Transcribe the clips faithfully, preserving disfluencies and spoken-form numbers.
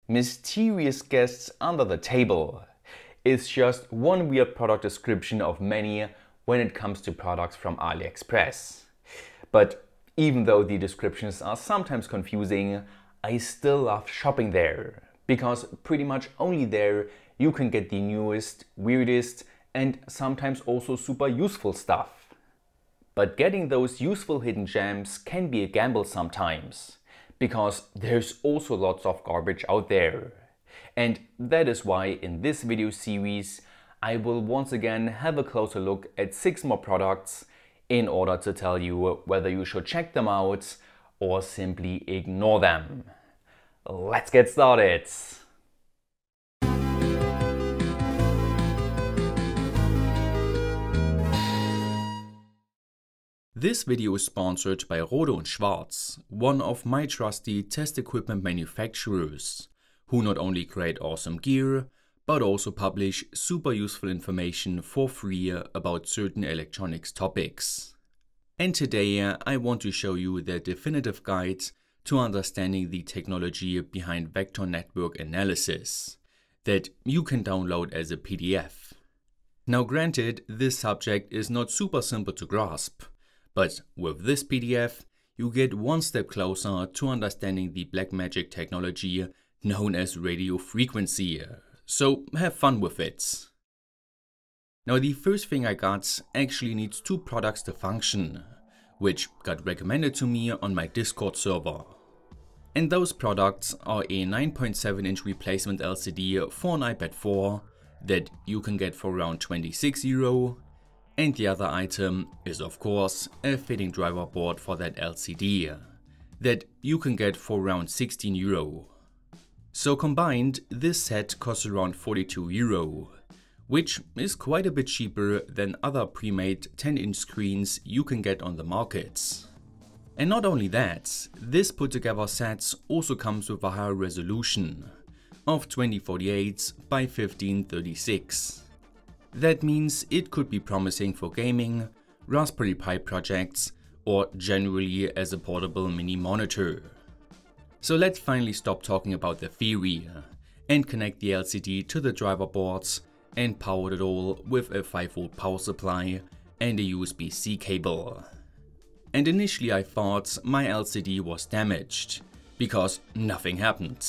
Mysterious guests under the table. It's just one weird product description of many when it comes to products from AliExpress. But even though the descriptions are sometimes confusing, I still love shopping there, because pretty much only there you can get the newest, weirdest, and sometimes also super useful stuff. But getting those useful hidden gems can be a gamble sometimes, because there's also lots of garbage out there. And that is why in this video series I will once again have a closer look at six more products in order to tell you whether you should check them out or simply ignore them. Let's get started! This video is sponsored by Rohde und Schwarz, one of my trusty test equipment manufacturers, who not only create awesome gear, but also publish super useful information for free about certain electronics topics. And today I want to show you their definitive guide to understanding the technology behind vector network analysis that you can download as a P D F. Now granted, this subject is not super simple to grasp, but with this P D F you get one step closer to understanding the black magic technology known as radio frequency, so have fun with it. Now the first thing I got actually needs two products to function, which got recommended to me on my Discord server. And those products are a nine point seven inch replacement L C D for an iPad four that you can get for around twenty-six euro, and the other item is of course a fitting driver board for that L C D that you can get for around sixteen euro. So combined, this set costs around forty-two euro, which is quite a bit cheaper than other pre-made ten inch screens you can get on the market. And not only that, this put together set also comes with a higher resolution of twenty forty-eight by fifteen thirty-six. That means it could be promising for gaming, Raspberry Pi projects, or generally as a portable mini monitor. So let's finally stop talking about the theory and connect the L C D to the driver boards and power it all with a five volt power supply and a U S B C cable. And initially I thought my L C D was damaged, because nothing happened.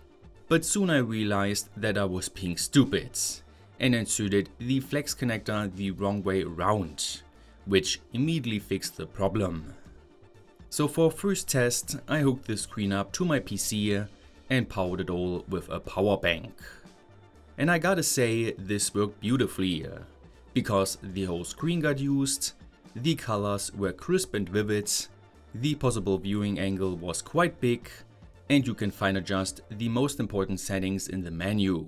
But soon I realized that I was being stupid and inserted the flex connector the wrong way around, which immediately fixed the problem. So for first test I hooked the screen up to my P C and powered it all with a power bank. And I gotta say, this worked beautifully, because the whole screen got used, the colors were crisp and vivid, the possible viewing angle was quite big, and you can fine adjust the most important settings in the menu.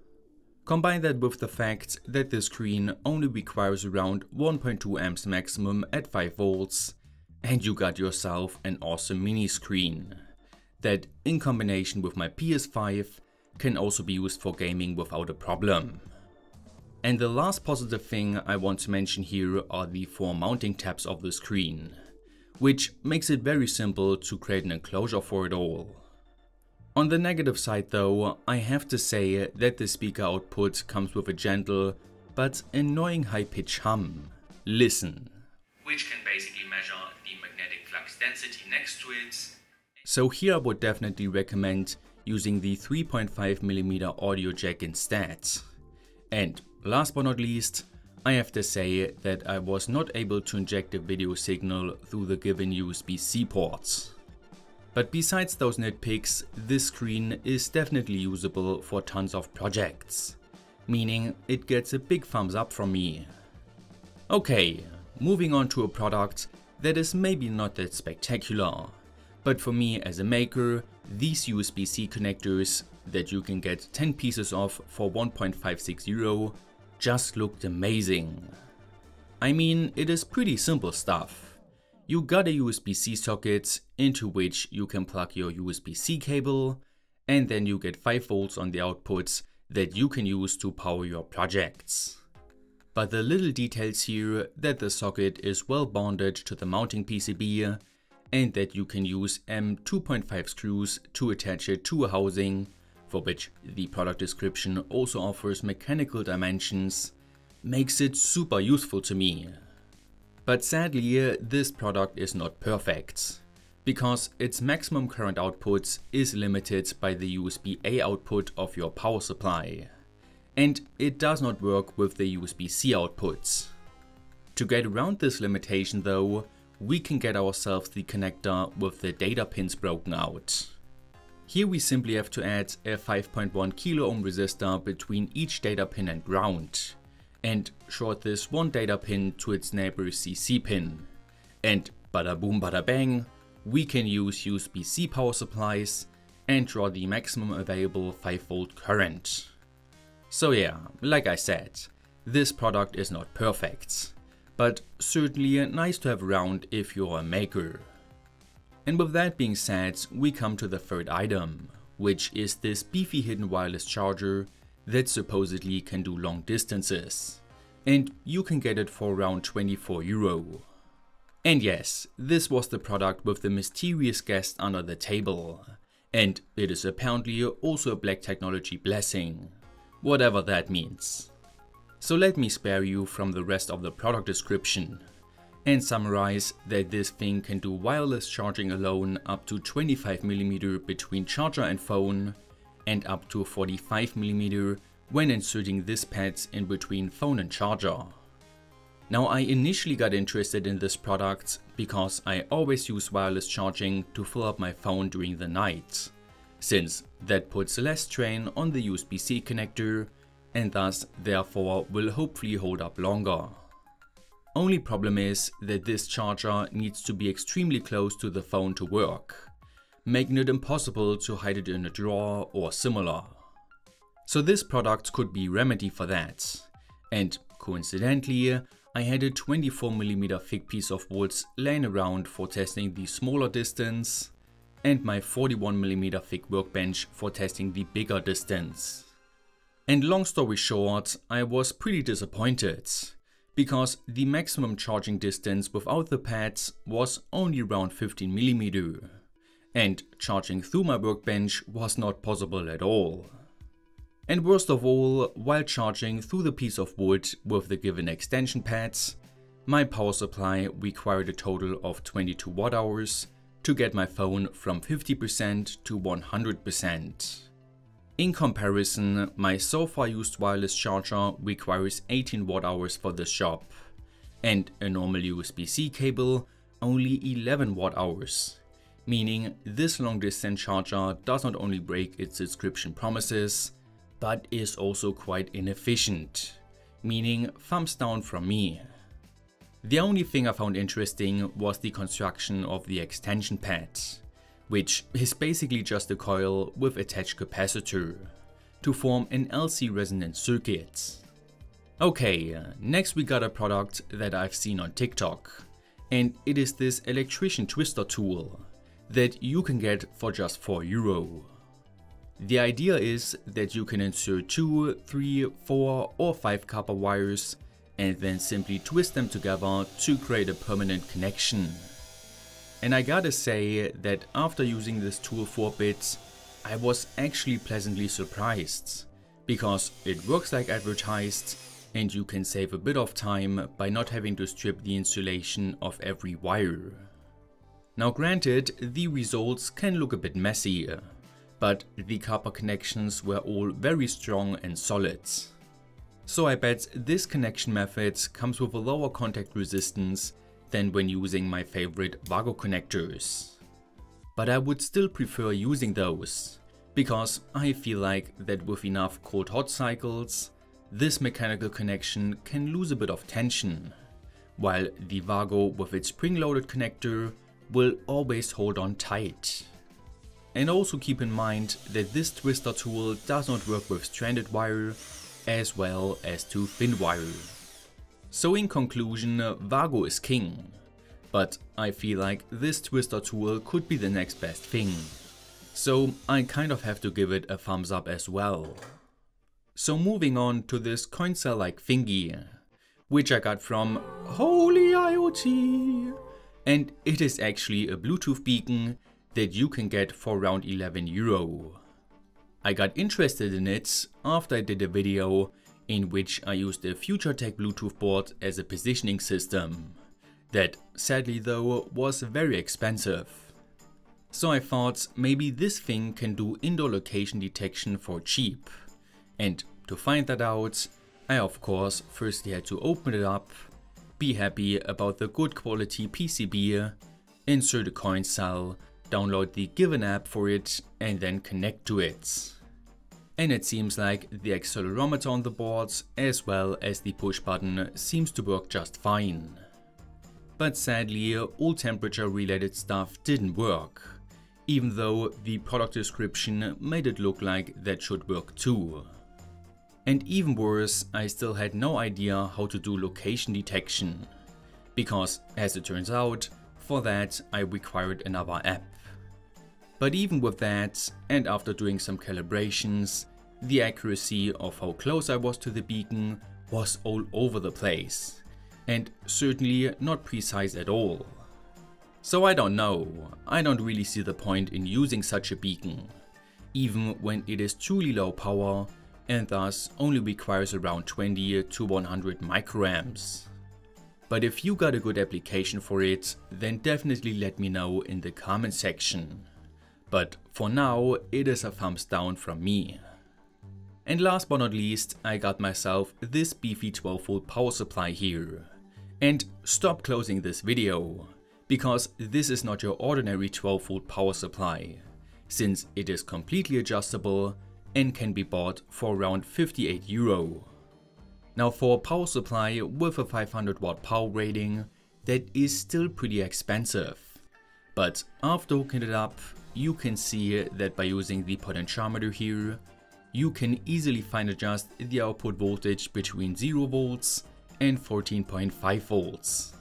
Combine that with the fact that the screen only requires around one point two amps maximum at five volts, and you got yourself an awesome mini screen that, in combination with my P S five, can also be used for gaming without a problem. And the last positive thing I want to mention here are the four mounting tabs of the screen, which makes it very simple to create an enclosure for it all. On the negative side though, I have to say that the speaker output comes with a gentle but annoying high-pitched hum. Listen. Which can basically measure the magnetic flux density next to it. So here I would definitely recommend using the three point five millimeter audio jack instead. And last but not least, I have to say that I was not able to inject a video signal through the given U S B C ports. But besides those nitpicks, this screen is definitely usable for tons of projects, meaning it gets a big thumbs up from me. Okay, moving on to a product that is maybe not that spectacular, but for me as a maker, these U S B C connectors that you can get ten pieces of for one point five six euro just looked amazing. I mean, it is pretty simple stuff. You got a U S B C socket into which you can plug your U S B C cable, and then you get five volts on the outputs that you can use to power your projects. But the little details here that the socket is well bonded to the mounting P C B and that you can use M two point five screws to attach it to a housing for which the product description also offers mechanical dimensions, makes it super useful to me. But sadly, this product is not perfect, because its maximum current output is limited by the U S B A output of your power supply, and it does not work with the U S B C outputs. To get around this limitation though, we can get ourselves the connector with the data pins broken out. Here we simply have to add a five point one kilo ohm resistor between each data pin and ground, and short this one data pin to its neighbor C C pin. And bada boom bada bang, we can use U S B C power supplies and draw the maximum available five volt current. So yeah, like I said, this product is not perfect, but certainly nice to have around if you're a maker. And with that being said, we come to the third item, which is this beefy hidden wireless charger that supposedly can do long distances, and you can get it for around twenty-four euro. And yes, this was the product with the mysterious guest under the table, and it is apparently also a Black Technology blessing, whatever that means. So let me spare you from the rest of the product description and summarize that this thing can do wireless charging alone up to twenty-five millimeter between charger and phone, and up to forty-five millimeter when inserting this pads in between phone and charger. Now, I initially got interested in this product because I always use wireless charging to fill up my phone during the night, since that puts less strain on the U S B C connector and thus therefore will hopefully hold up longer. Only problem is that this charger needs to be extremely close to the phone to work, making it impossible to hide it in a drawer or similar. So this product could be a remedy for that, and coincidentally I had a twenty-four millimeter thick piece of wood laying around for testing the smaller distance, and my forty-one millimeter thick workbench for testing the bigger distance. And long story short, I was pretty disappointed, because the maximum charging distance without the pads was only around fifteen millimeter, and charging through my workbench was not possible at all. And worst of all, while charging through the piece of wood with the given extension pads, my power supply required a total of twenty-two watt hours to get my phone from fifty percent to one hundred percent. In comparison, my so far used wireless charger requires eighteen watt hours for this job, and a normal U S B C cable only eleven watt hours, meaning this long distance charger does not only break its subscription promises, but is also quite inefficient, meaning thumbs down from me. The only thing I found interesting was the construction of the extension pad, which is basically just a coil with attached capacitor to form an L C resonant circuit. Okay, next we got a product that I've seen on TikTok, and it is this electrician twister tool that you can get for just four euro. The idea is that you can insert two, three, four or five copper wires and then simply twist them together to create a permanent connection. And I gotta say that after using this tool for a bit, I was actually pleasantly surprised, because it works like advertised and you can save a bit of time by not having to strip the insulation of every wire. Now granted, the results can look a bit messy, but the copper connections were all very strong and solid. So I bet this connection method comes with a lower contact resistance than when using my favorite Wago connectors. But I would still prefer using those, because I feel like that with enough cold-hot cycles, this mechanical connection can lose a bit of tension, while the Wago with its spring-loaded connector will always hold on tight. And also keep in mind that this twister tool does not work with stranded wire as well as too thin wire. So in conclusion, Wago is king, but I feel like this twister tool could be the next best thing. So I kind of have to give it a thumbs up as well. So moving on to this coin cell like thingy, which I got from Holy IoT, and it is actually a Bluetooth beacon that you can get for around eleven euro. I got interested in it after I did a video in which I used a FutureTech Bluetooth board as a positioning system. That, sadly though, was very expensive. So I thought maybe this thing can do indoor location detection for cheap. And to find that out, I of course firstly had to open it up, be happy about the good quality P C B, insert a coin cell, download the given app for it and then connect to it. And it seems like the accelerometer on the board as well as the push button seems to work just fine. But sadly, all temperature related stuff didn't work, even though the product description made it look like that should work too. And even worse, I still had no idea how to do location detection, because as it turns out, for that I required another app. But even with that, and after doing some calibrations, the accuracy of how close I was to the beacon was all over the place, and certainly not precise at all. So I don't know, I don't really see the point in using such a beacon, even when it is truly low power and thus only requires around twenty to one hundred microamps. But if you got a good application for it, then definitely let me know in the comment section. But for now, it is a thumbs down from me. And last but not least, I got myself this beefy twelve volt power supply here. And stop closing this video, because this is not your ordinary twelve volt power supply, since it is completely adjustable and can be bought for around fifty-eight euro. Now for a power supply with a five hundred watt power rating, that is still pretty expensive. But after hooking it up, you can see that by using the potentiometer here, you can easily fine adjust the output voltage between zero volts and fourteen point five volts.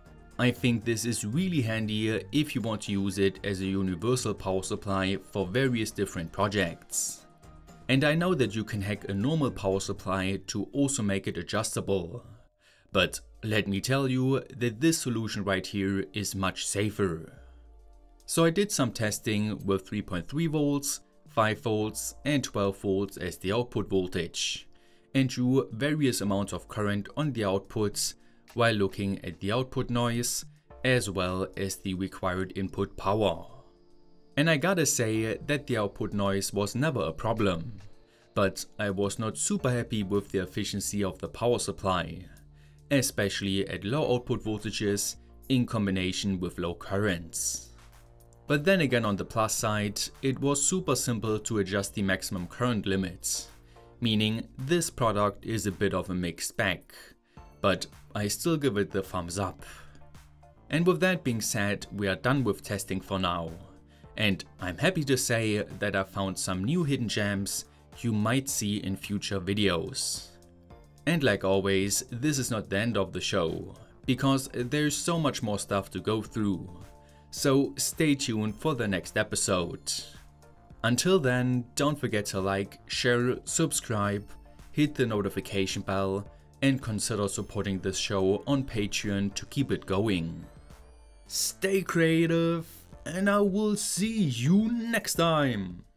I think this is really handy if you want to use it as a universal power supply for various different projects. And I know that you can hack a normal power supply to also make it adjustable. But let me tell you that this solution right here is much safer. So I did some testing with three point three volts, five volts and twelve volts as the output voltage, and drew various amounts of current on the outputs while looking at the output noise as well as the required input power. And I gotta say that the output noise was never a problem, but I was not super happy with the efficiency of the power supply, especially at low output voltages in combination with low currents. But then again, on the plus side, it was super simple to adjust the maximum current limits, meaning this product is a bit of a mixed bag, but I still give it the thumbs up. And with that being said, we are done with testing for now. And I'm happy to say that I found some new hidden gems you might see in future videos. And like always, this is not the end of the show, because there's so much more stuff to go through. So stay tuned for the next episode. Until then, don't forget to like, share, subscribe, hit the notification bell, and consider supporting this show on Patreon to keep it going. Stay creative, and I will see you next time!